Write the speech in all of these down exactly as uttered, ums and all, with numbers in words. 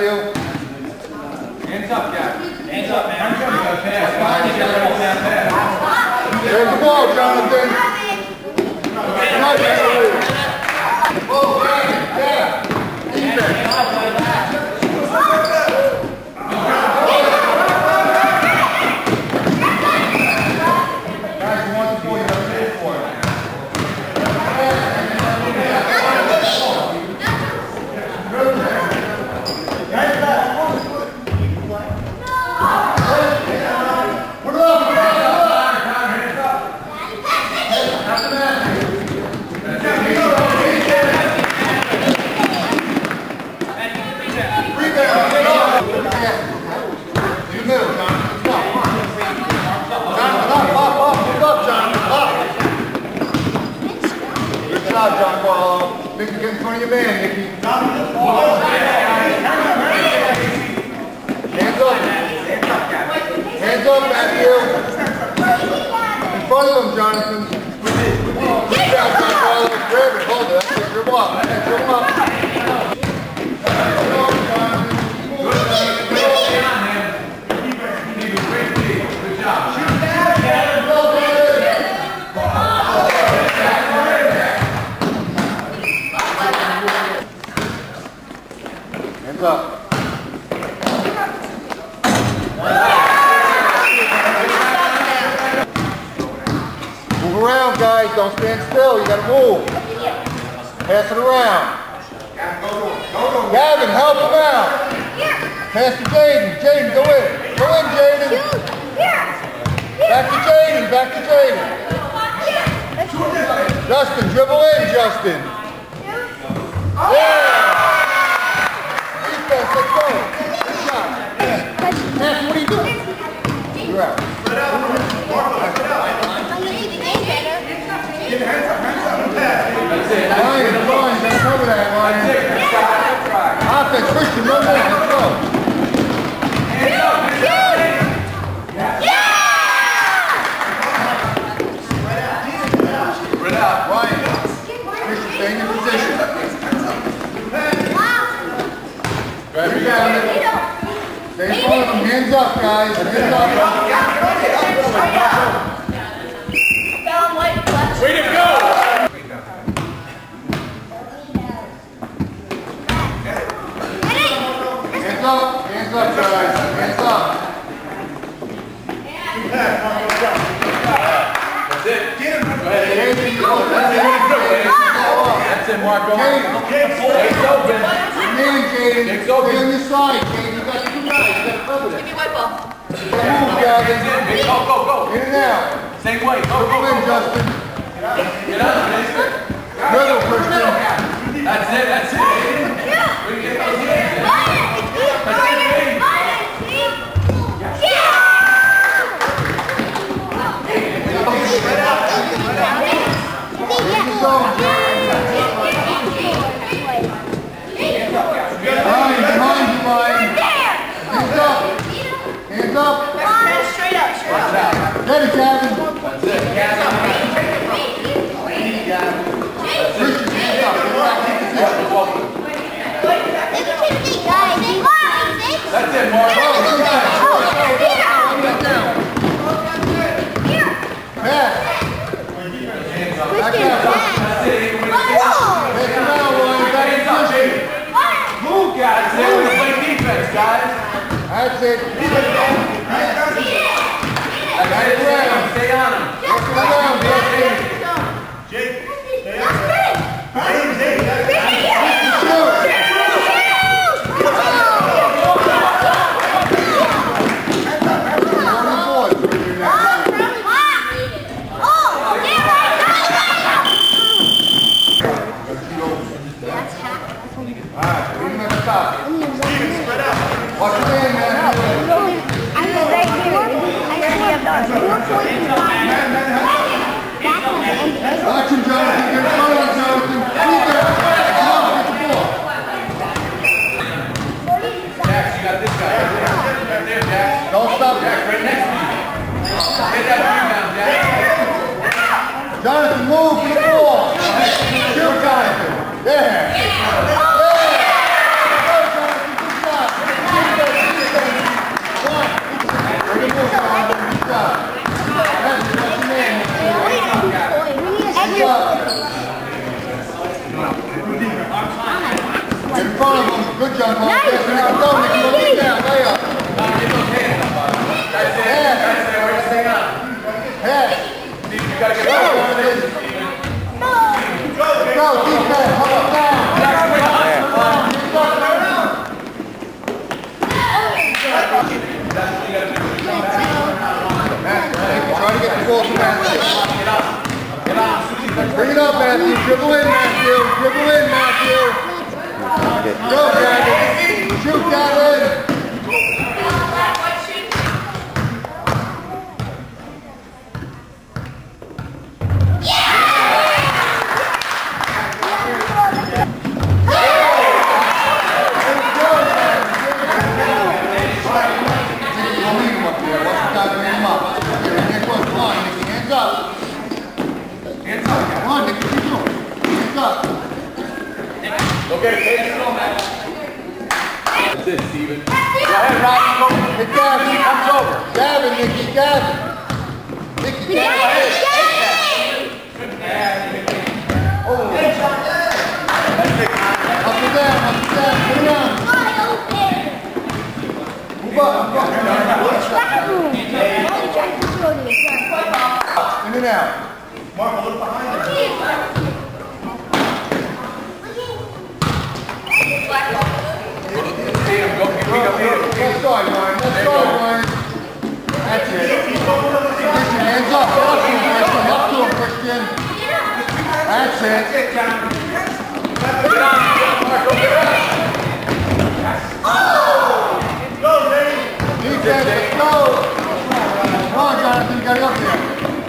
heel. Hands up, guys. Hands up, man. Pass. There's the ball, Jonathan. Nice, oh, yeah, yeah. Defense. Nick, get in front of your man, Nicky. Hands up. Hands up, Matthew. In front of him, Jonathan. Good job, John Carlo. Grab it, hold it. That's it. Dribble up. Dribble up. Good job. Hands up. Move around, guys. Don't stand still. You gotta move. Pass it around. Gavin, help him out. Pass to Jaden. Jaden, go in. Go in, Jaden. Back to Jaden. Back to Jaden. Justin, dribble in, Justin. Yeah. Let's go. Good shot. Matthew, what are you doing? You're out. Spread out. Get hands up, hands up. That's it. Ryan, Ryan, just cover that, Ryan. Offense, Christian, no more. Let's go. Hands up, hands up. Yeah! Spread out. Ryan, Christian, stay in your position. Right, we got it. Stay in front of them. Hands up, guys. Hands up. Way to go! Hands up. Hands up, guys. Hands up. That's it. Get him. Go ahead. That's it, Marco. It's open. Man, Jaden, stay on your side, Jaden. You got two guys. You got to cover that. Give me white ball. Move, Gavin. Go, go, go. In and out. Same way. Go, go, go. in, Justin. Get up, middle, Christian. That's it, that's it. We can get those hands in. That's it, baby. Ryan, behind you, Ryan. Hands up. Hands up. Straight up, straight up. Get it, Gavin. That's it, Gavin. Christian, hands up. Get back in position. That's it, Mark. Oh, good guy. Come back down. Pass. Back out. That's it. Take him out, Ryan. Back in position. Move, guys. They always play defense, guys. That's it. Stay around. Stay on him. Work it around, Justin. Jake, stay up. Watch your man, man. I'm right here. I see a dog. Action, Jonathan. Get in front of him, Jonathan. Keep it. Now, get the ball. Jax, you got this guy. Right there, Jax. Don't stop. Jax, right next to you. Get that rebound, Jax. Jonathan, move for the ball. Shoot, Jonathan. There. Yeah. Go, Jonathan. Good shot. Good jump, Paul. Yes, now go, Nicky. Go get down. Lay up. Get those hands up, bud. That's it. That's it. Where you stay up? Head. You gotta get back over this. Go, defense. Hold up down. Try to get the ball to Matthew. Bring it up, Matthew. Dribble in, Matthew. Dribble in, Matthew. Go, Gavin. Shoot, Gavin. Okay, take it slow, man. That's it, Steven. Go ahead, Rocky. Go. Hit Gavin. He comes over. Gavin, Nicky, Gavin. Nicky, Gavin. Oh. Up and down, up and down, put it on. Move up, move up. In and out. Mark, look behind him. Go, pick up here. Left side, Ryan. Left side, Ryan. That's it. Christian, hands up. Up to him, Christian. Up to him, Christian. That's it. Get on. Mark, go get up. Go, Dave. Defense, let's go. Come on, Jonathan. You got it up there.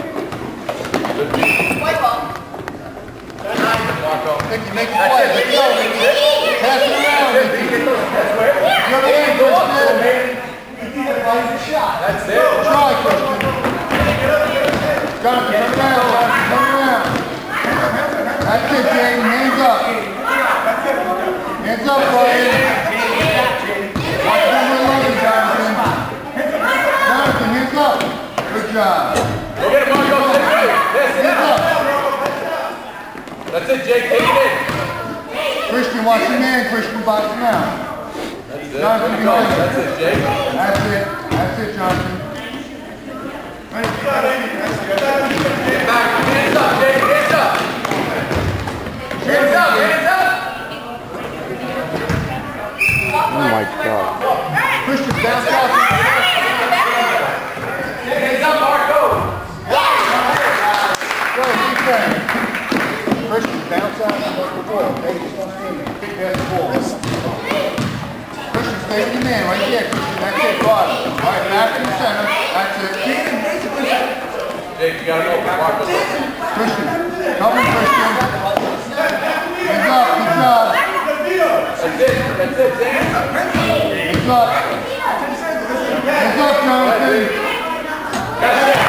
Nicky, make it play. Let's go, Nicky. Pass it around, Nicky. The other way, Christian. That's it. Try, Christian. Jonathan, turn around, Jonathan. Turn around. That's it, Jane. Hands up. Hands up, Brian. Watch number eleven, Jonathan. Jonathan, hands up. Good job. Go get him, Marco. That's it. Hands up. That's it, Jake. Take it in. Christian, watch your man. Christian, box him out. That's it. Jonathan, Go. behind you. That's it, Jake. That's it. That's it, Jonathan. Get back. Hands up, Jake. Hands up. Hands up. Hands up. Oh my God. Christian, bounce out. Hands up, Marco. Go, defense. Christian, bounce out and look the ball. Okay, just don't aim it. Big pass the ball. Christian, stay with your man right there, Christian. That's it, bottom. All right, back in the center. That's it. Jake, you gotta go. Marco. Christian, cover Christian. Hands up, good job. That's it. That's it, Dan. Hands up. Hands up, Jonathan. That's it.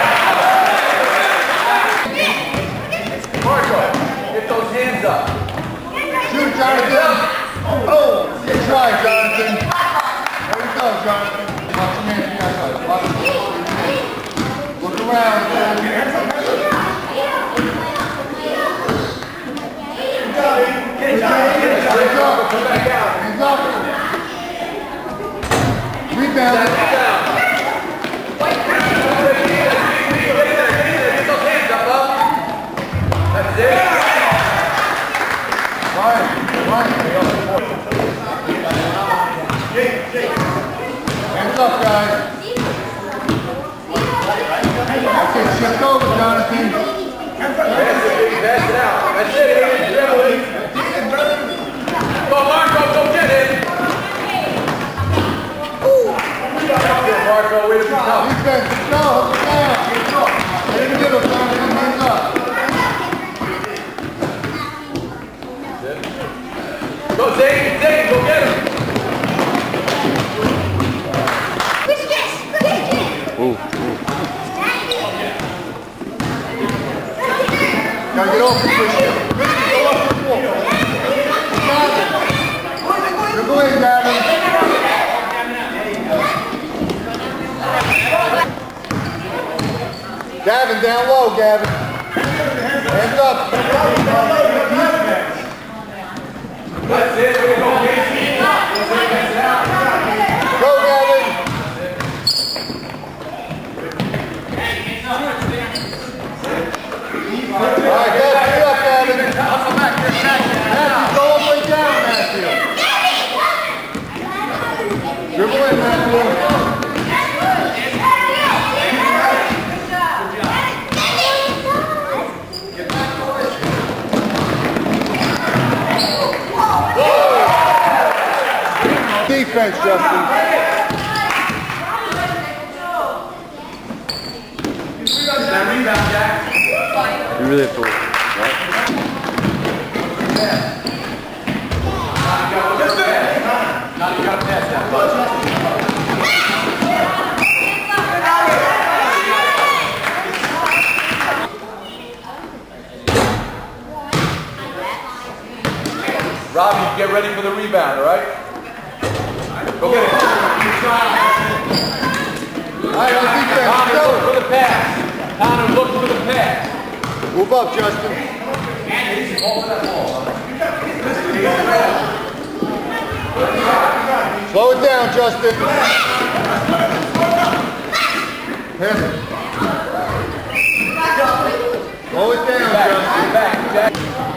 Marco, get those hands up. Shoot, Jonathan. Oh, good try, Jonathan. There you go, Jonathan. Watch your man. Watch your man. Look around. Hands up. Come back out. Hands up. Rebound. Get those hands up, up. That's it. Ryan, Ryan. Hands up, guys. That's it. Shift over, Jonathan. Pass it, baby. Pass it out. That's it. Dribble it. Go, Marco. Go get it. That's it, Marco. Way to be tough. Defense, let's go. Hold it down. Stay in the middle, Jonathan. Hands up. Go, Zane. Zane, go get him. Ooh, ooh. Gotta get over, Christian. Christian, go up the floor. Dribble in, Gavin. Gavin, down low, Gavin. Hands up. That's it. Way to go, Casey. Dribble in, Matthew. Defense, Justin. You really have to look. Now you gotta pass that. Robbie, get ready for the rebound, all right? Go get it. All right, on defense. Connor, look for the pass. Connor, look for the pass. Move up, Justin. Slow it down, Justin. Pass it. Slow it down, Back, Justin. back, back.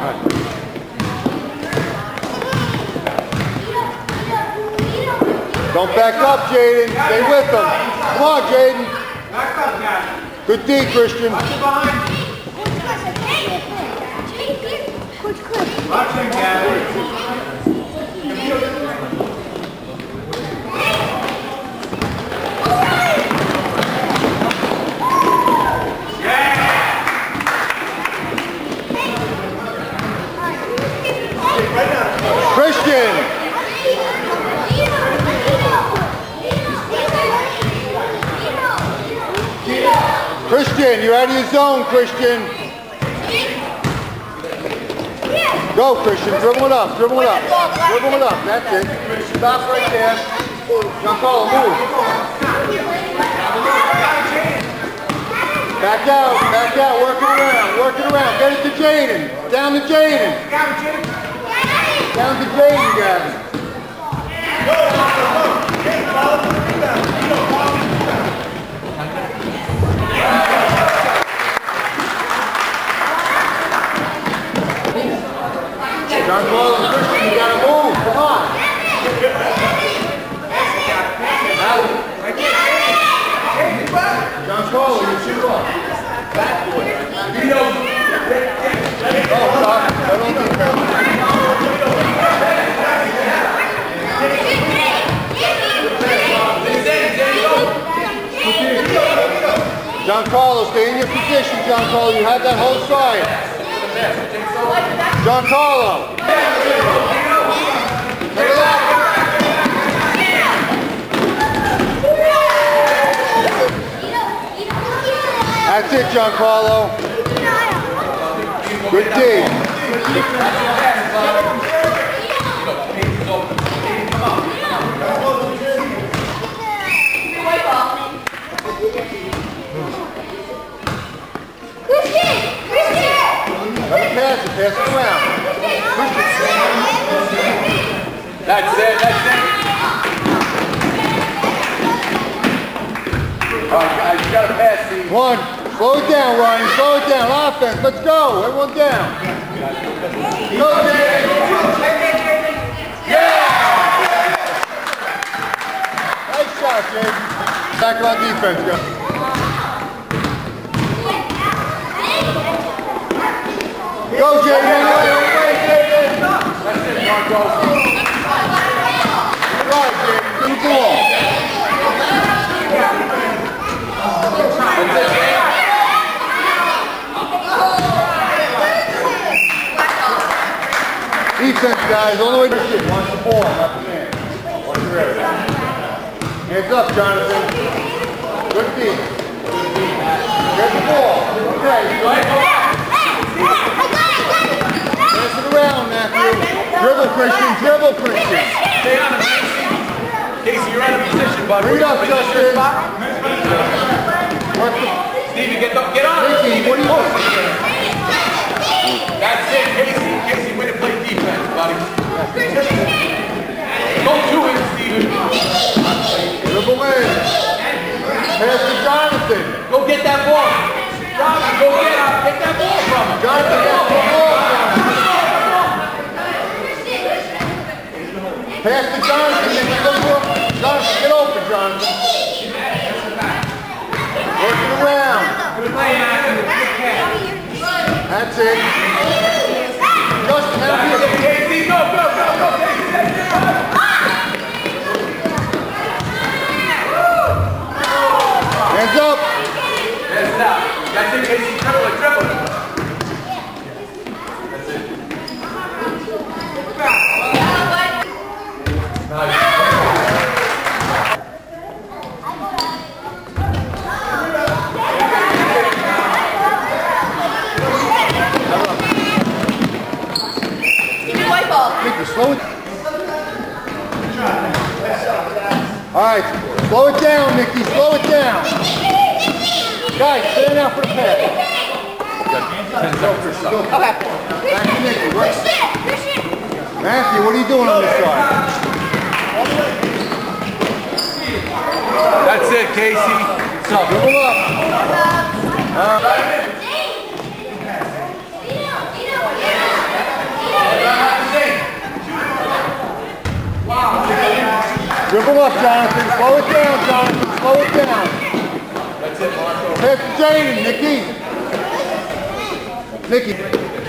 Don't back up, Jaden. Stay with them. Come on, Jaden. Back up, guys. Good D, Christian. Watch it behind. Watch him, Gavin. Christian. Christian, you're out of your zone, Christian. Go, Christian. Dribble it up. Dribble it up. Dribble it up. That's it. Stop right there. Giancarlo, move. Back out. Back out. Work it around. Work it around. Get it to Jaden. Down to Jaden. Down to Jaden, Gavin. Giancarlo and Christian, you gotta move. Come on. Giancarlo, you shoot off. Oh, stop. I don't think that. Giancarlo, stay in your position, Giancarlo. You have that whole side. Giancarlo. Take it out. That's it, Giancarlo. Good D. Let me pass it, pass it around. That's it, that's it. All right, guys, you gotta pass these. One. Slow it down, Ryan. Slow it down. Offense. Let's go. Everyone down. Go, Jaden. Yeah! Nice shot, Jaden. Tackle on defense, go. Go, Jaden. Away, away, Jaden. That's it, Marco. Right, Jaden. Good ball. Defense, guys, all the way to shit. Watch the ball, not the man. Watch your area. Hands up, Jonathan. Good D. Get the ball. Okay. Pass it around, Matthew. Dribble, Christian. Dribble, Christian. Stay on him, Casey. Casey, you're out of position, bud. Read up, Justin. Work the... Stevie, get, the, get on. Casey, what do you want? That's it, Casey. Casey, way to play defense, buddy. Go to it, Steven. Dribble in. Pass to Jonathan. Go get that ball. Jonathan, go get it. Get that ball from him. Jonathan, get the ball. Pass to Jonathan. Nicky, go up. Jonathan, get open, Jonathan. Working around. That's it. Justin, help you. K C, go, go, go, go, K C. Hands up. Pass it out. That's it, K C. Triple it, triple it. That's it. Nice. Nicky, slow it. All right, slow it down, Nicky. Slow it down. Guys, stand out for the pass. Okay. Back to Nicky. Right. Matthew, what are you doing on this side? That's it, Casey. What's up? Dribble up. Uh, Dribble up, Jonathan. Slow it down, Jonathan. Slow it down. That's it, Marco. Pass to Jane, Nicky. Nicky.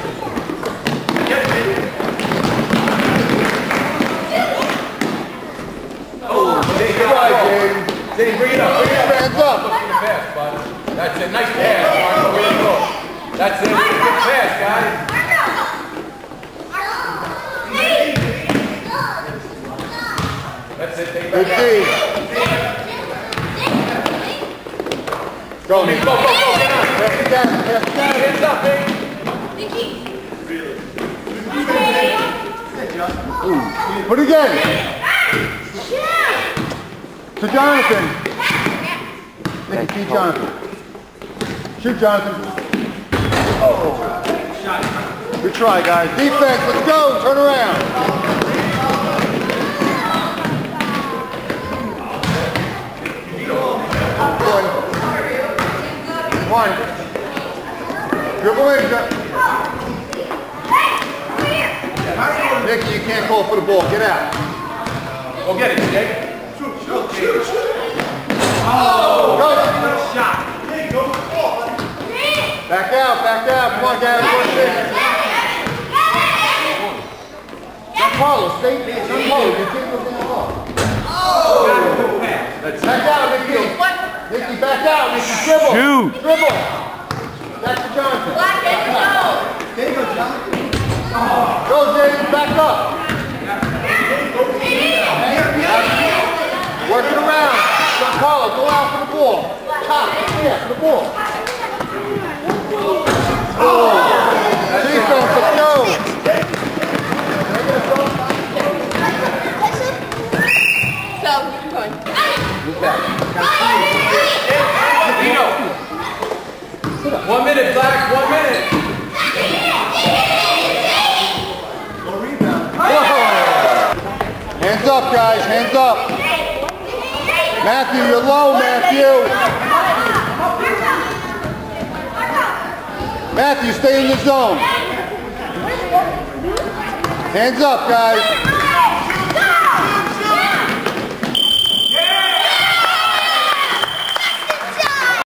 Oh, Jane, good eye, Jane. Jane, bring it up. Bring it up. Hands up. Look for the pass, bud. That's it. Nice pass, Marco. Way to go. That's it. Good pass, guys. That's it. Take Good back D. Go, Nicky. Go, go, go. Get on. Pass it down. Pass it down. Hands up, baby. Ooh. Put it again. To Jonathan. Nicky, feed Jonathan. Shoot, Jonathan. Oh. Good try, guys. Defense, let's go. Turn around. One. Dribble in. Nicky, you can't call for the ball. Get out. Go get it, Jake. Oh! Go! Back out, back out. Come on, guys. Giancarlo, stay. Giancarlo, you can't go down low. Oh! Back out, Nicky. Nicky, back out. Nicky, dribble. Shoot. Dribble. Back to Jonathan. There you go, Jonathan. Go, James. Back up. Working around. Giancarlo, go out for the ball. Top, yeah, for the ball. Oh. Defense, let's go. So, keep going. One minute, Black. One minute. Hands up, guys. Hands up. Matthew, you're low, Matthew. Matthew, stay in your zone. Hands up, guys.